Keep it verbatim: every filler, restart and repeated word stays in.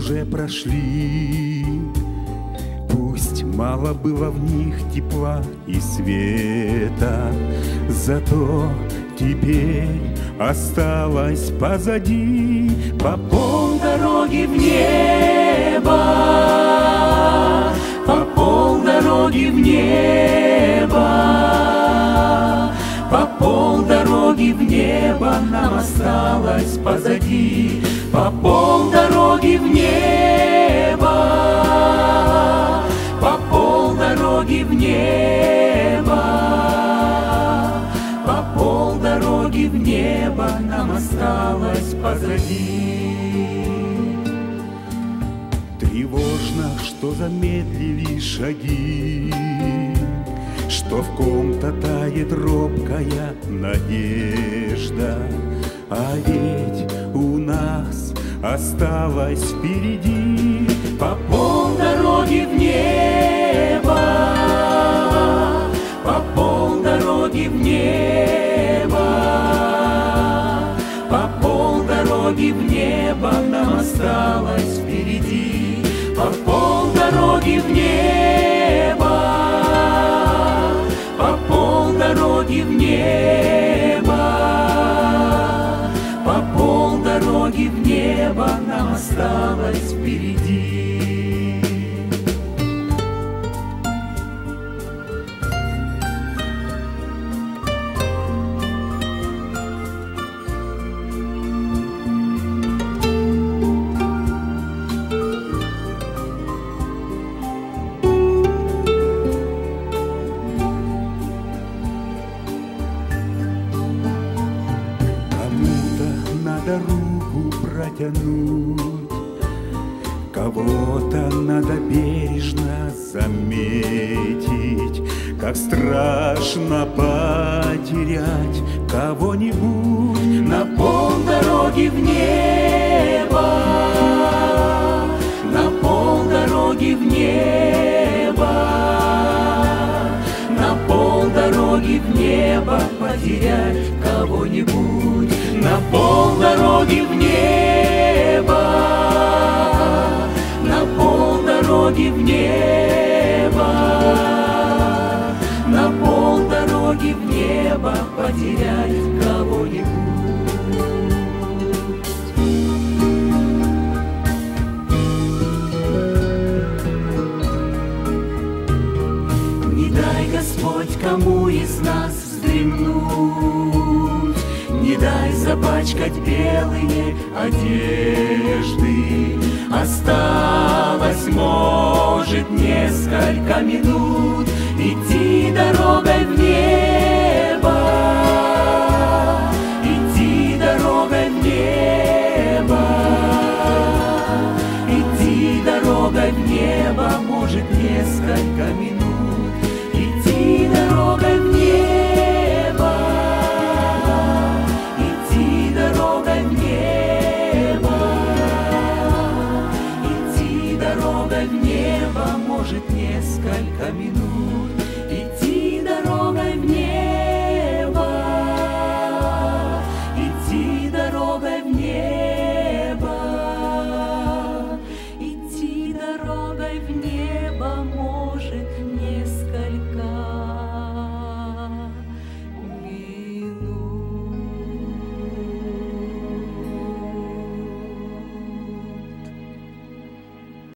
уже прошли. Пусть мало было в них тепла и света, зато теперь осталось позади по полдороги в небо, по полдороги в небо, по полдороги в небо нам осталось позади, по полдороги в небо, по полдороги в небо, по полдороги в небо нам осталось позади. Тревожно, что замедлили шаги, что в ком-то тает робкая надежда, а ведь у нас осталось впереди по полдороги в небо, по полдороги в небо, по полдороги в небо нам осталось впереди, по полдороги в небо, по полдороги в небо, по полдороги в небо нам осталось впереди. Руку протянуть, кого-то надо бережно заметить, как страшно потерять кого-нибудь на полдороги в небо, на полдороги в небо, на полдороги в небо потерять кого-нибудь. На полдороги в небо, на полдороги в небо, на полдороги в небо потерять кого-нибудь. Не дай, Господь, кому из нас вздремнуть, не дай запачкать белые одежды. Осталось, может, несколько минут идти дорогой в небо, идти дорогой в небо, идти дорогой в небо, может, несколько минут идти дорогой в небо. Может, несколько минут